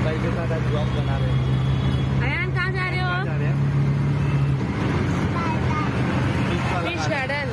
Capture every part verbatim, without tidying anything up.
भाई के साथ आज ब्लॉग बना रहे हैं। अयान कहाँ जा रहे हो? जा रहे हैं फिश गार्डन।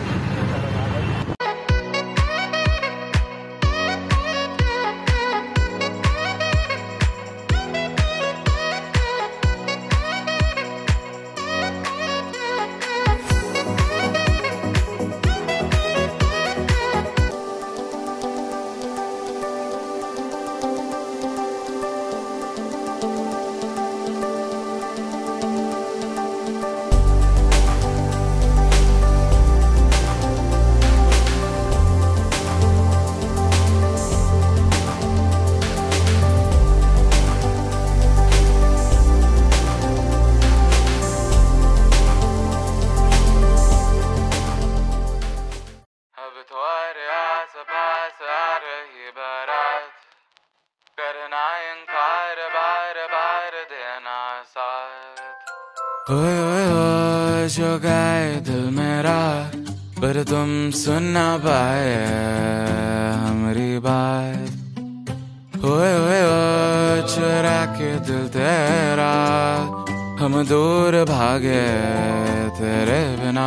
तुम्हारे आस पास आ रही बारात, करना इनकार बार बार देना साथ। ओए ओए ओए जो गाए दिल मेरा, पर तुम सुन ना पाए हमारी बात। ओए ओए ओए चुरा के दिल तेरा, हम दूर भागे तेरे बिना।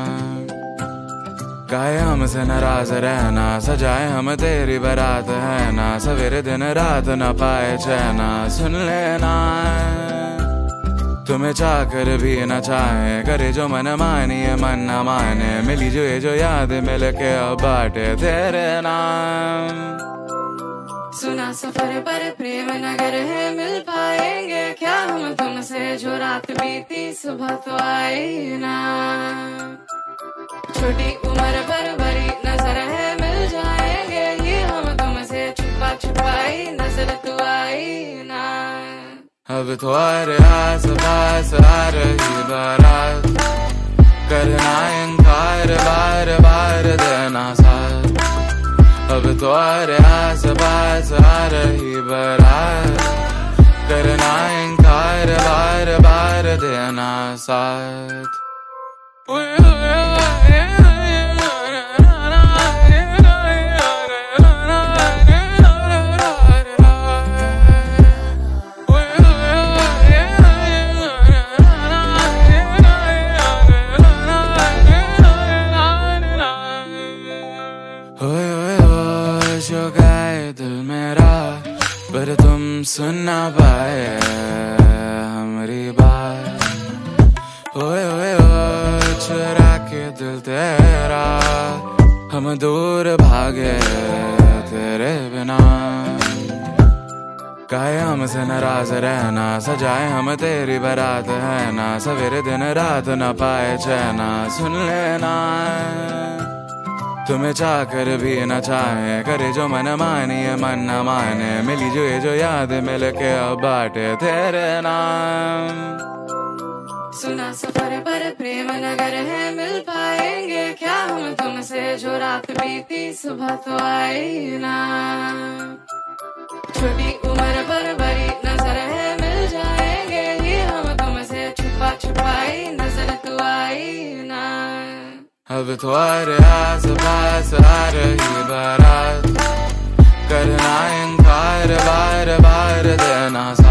काहे हमसे नाराज रहना, सजाए हम तेरी बारात है ना। सवेरे दिन रात न पाए चैना, सुन लेना तुम्हें चाहकर भी न चाहे। करे जो मन मानिए मन न माने, मिली जो ये जो याद मिल के अब बाटे तेरे नाम। सुना सफर पर प्रेम नगर है, मिल पाएंगे क्या हम तुमसे। जो रात बीती सुबह तो आई ना। छोटी उम्र पर बड़ी नजर है, मिल जाएंगे ये हम तुमसे। छुपा छुपाई नजर तो आई ना। अब तुम्हारे आस पास आ रही बारात, करना इनकार बार बार देना साथ। अब तुम्हारे आस पास आ रही बारात, करना इनकार बार बार देना साथ। जो गाए दिल मेरा, पर तुम सुन ना पाए हमारी बात। ओए ओए ओए चुरा के दिल तेरा, हम दूर भागे तेरे बिना। काहे हमसे नाराज रहना, सजाए हम तेरी बारात है ना। सवेरे दिन रात न पाए चैना, सुन लेना तुम्हें चाहकर भी न चाहे। करे जो मन मानिए मन न माने, मिली जो ये जो याद मिल के अब बाटे तेरे नाम। सुना सफर पर प्रेम नगर है, मिल पाएंगे क्या हम तुमसे। जो रात बीती सुबह तो आई ना। छोटी उम्र पर बड़ी नजर है, मिल जाएंगे ये हम तुमसे। छुपा छुपाई नजर तो आई ना। अब तुम्हारे आस पास आ रही बारात, करना इनकार बार बार देना।